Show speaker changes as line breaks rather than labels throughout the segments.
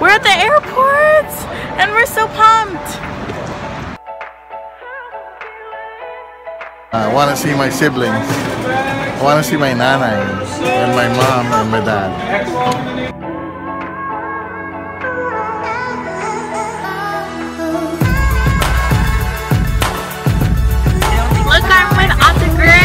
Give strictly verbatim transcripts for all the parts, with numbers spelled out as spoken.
We're at the airport and we're so pumped.
I want to see my siblings. I want to see my nanay and my mom and my dad.
Look, I'm with Aunt Grace.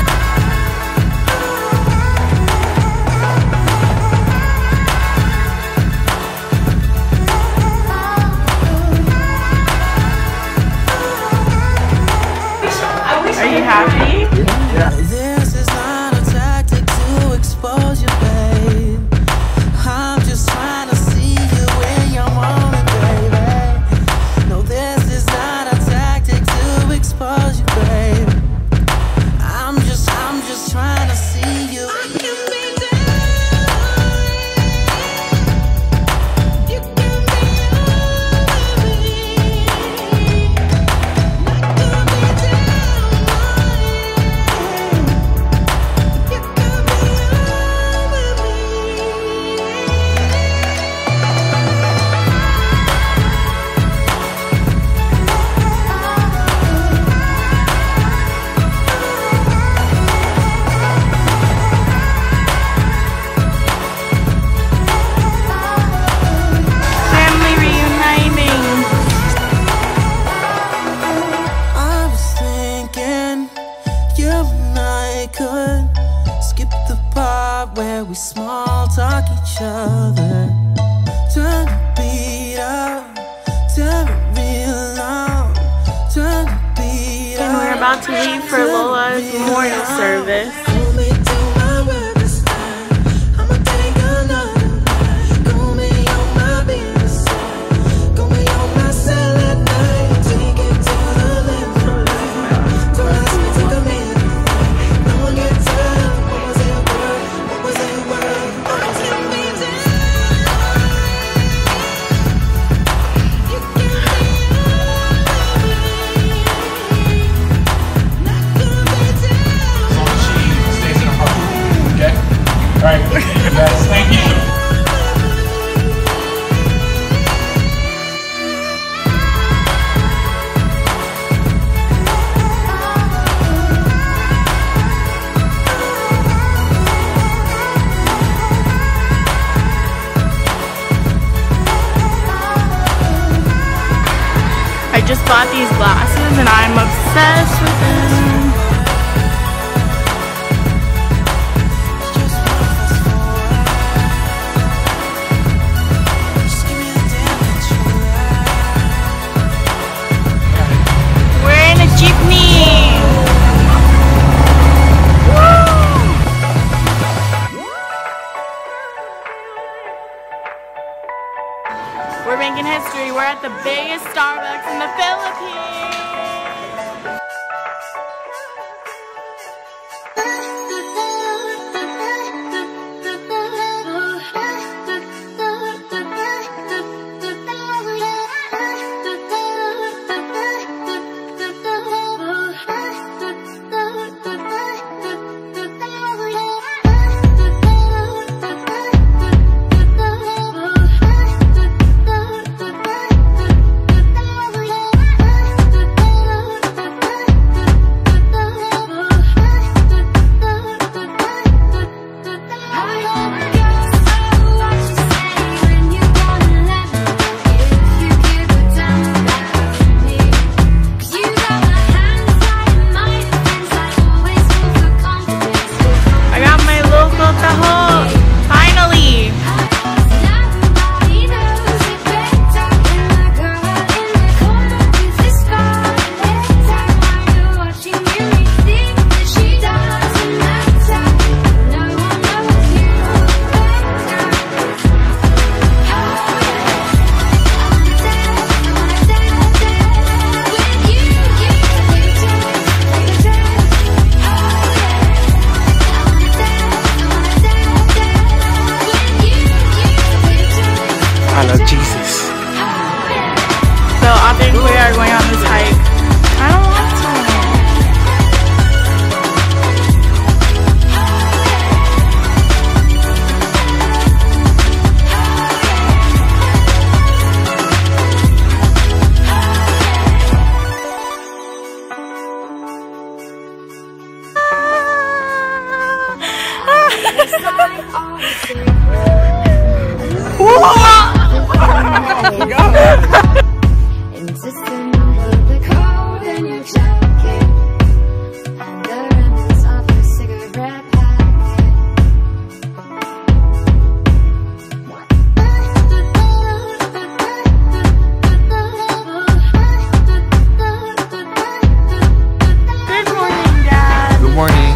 Are you happy?
Yeah.
This is not a tactic to expose you, babe. I'm just trying to see you where you're rolling, baby. No, this is not a tactic to expose you, babe. I'm just, I'm just trying to see you. I can be down. You can be where we small talk each other. Turn the beat up, turn it real loud, turn the beat up.
And we're about to leave for Lola's memorial service.
Yes, thank you.
I just bought these glasses and I'm obsessed with them. We're making history. We're at the biggest Starbucks in the Philippines. god.
Insisting you heed the code in your jacket and the remnants of a cigarette packet.
Good morning, Dad.
Good morning.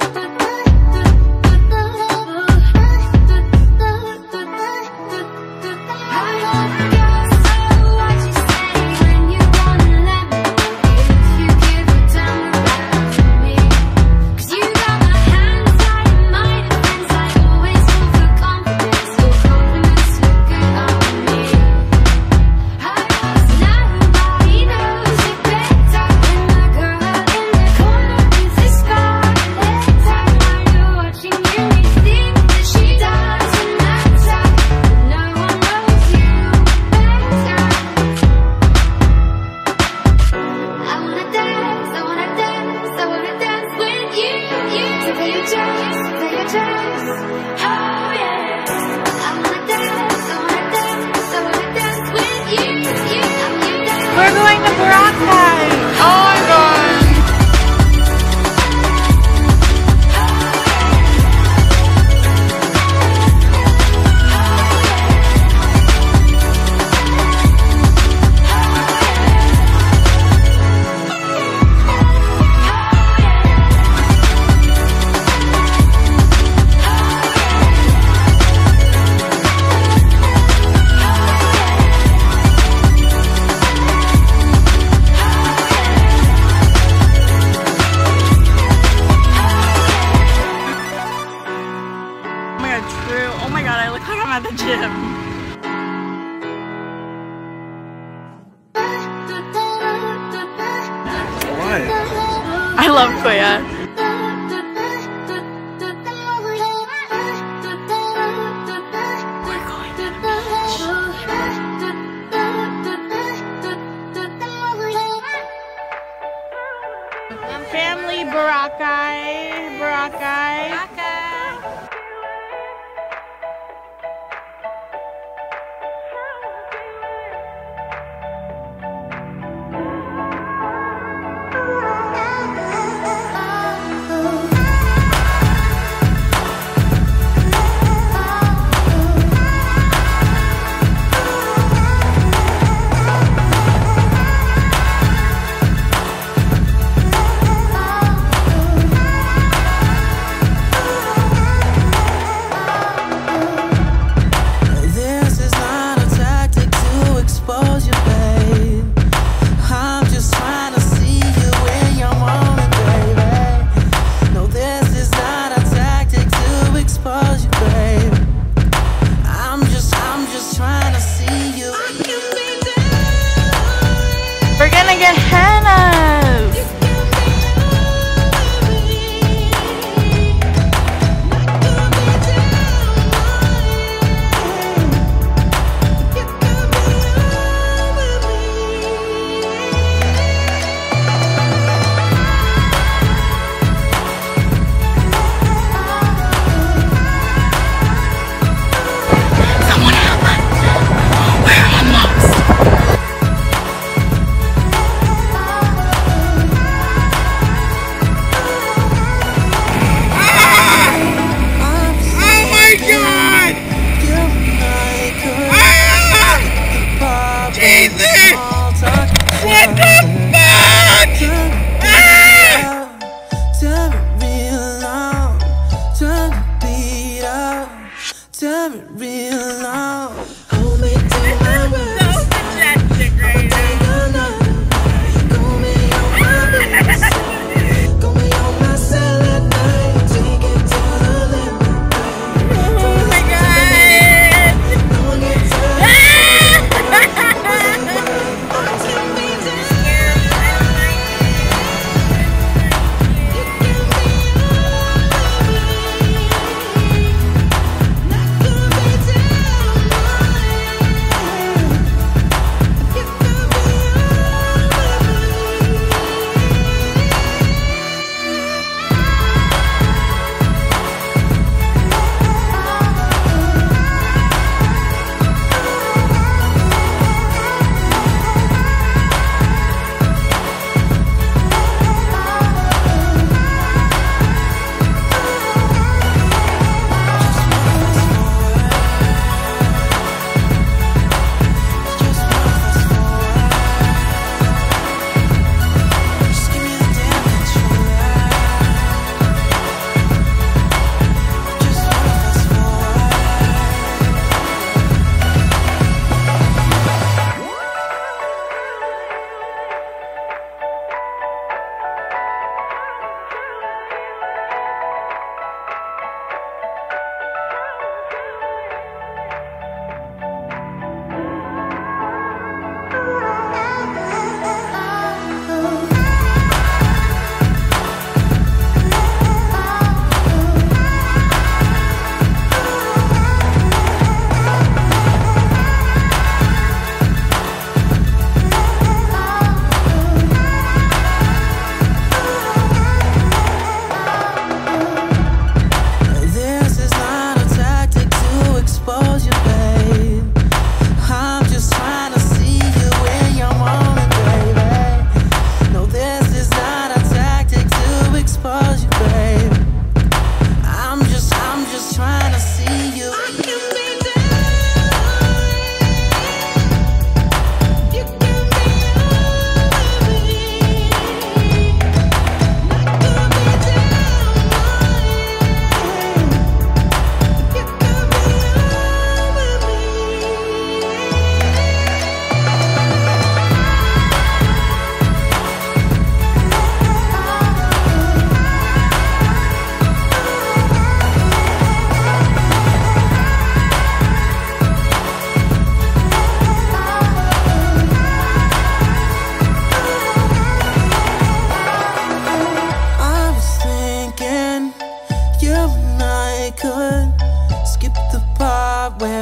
We're going to Boracay. Oh my god. True. Oh my god, I look like I'm at the gym.
Why?
I love Koya. We're going to the beach. Family Boracay. Boracay. We're gonna get hennas. Someone help us. We're almost.
Turn it real loud.
Hold me to my words. So majestic right now.
Go me on my best. Go me on my cell at night. Take it to the limit.
Oh my god.
No one gets hurt.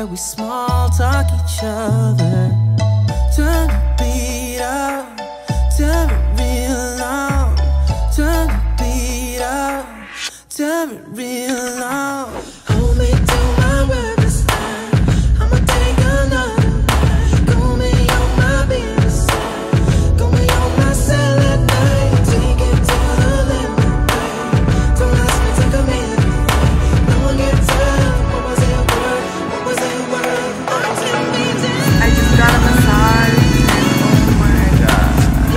where we small talk each other. Turn the beat up, turn it real loud. Turn the beat up, turn it real loud. Hold me to my word this time. I'ma take another ride. Go me on my business side. Go me on my cell at night. Take it to the limit, babe. Don't ask me to come in. No one gets up. What was it worth? What was it worth?
I just got a massage and oh my god.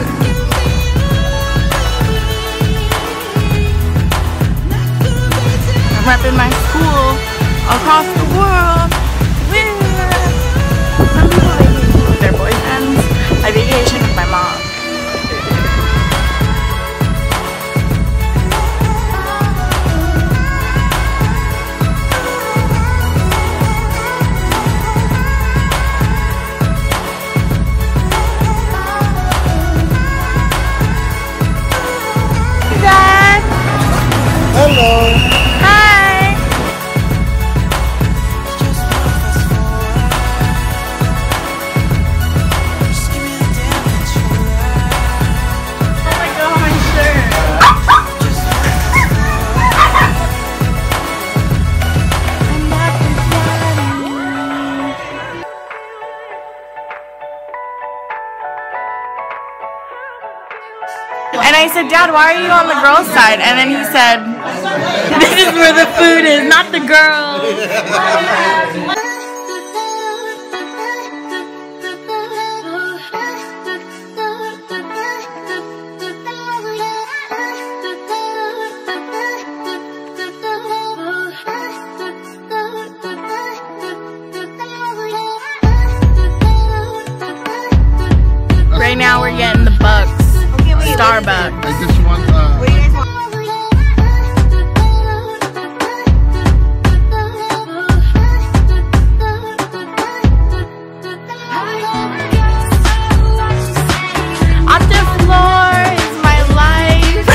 I'm repping my school across the world. Woo! Some people vacation with their boyfriends. I vacation with my mom. Dad!
Hello!
Hi! Oh my god, my shirt! I'm back with Daddy. And I said, Dad, why are you on the girls' side? And then he said, this is where the food is, not the girls. Right now we're getting the Bucks. Starbucks.
I just want uh,
Octave floor is my life.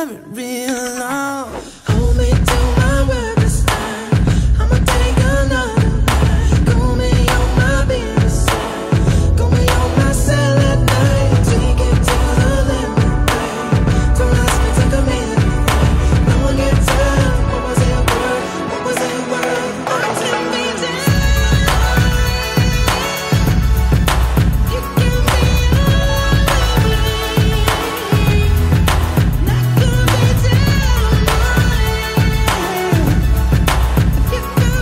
it real long. Hold me to my word this time. I'ma take another ride. Go me on my business side. Go me on my cell at night. Take it to the limit, babe. Don't ask me to come in. No one can tell. What was that word? What was that word? Oh, take me down. You give me all of me. Not gonna be down. You give me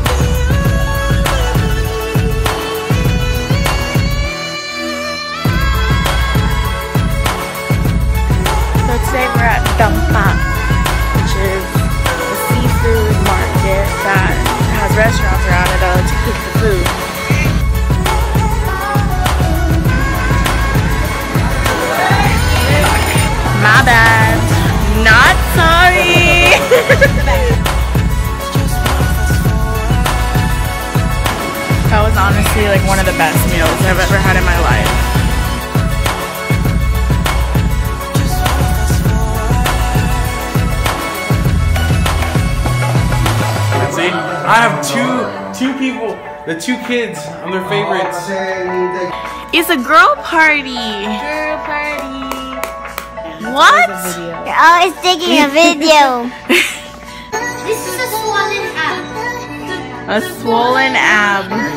So today we're at Dampa, which is a seafood market that has restaurants around it. I like to cook the food. My bad. Not sorry. That was honestly like one of the best meals I've ever had in my life.
See, I have two two people, the two kids. I'm their favorites.
It's a girl party. Girl party. What?
Oh, it's taking a video.
This is a swollen ab.
A swollen ab.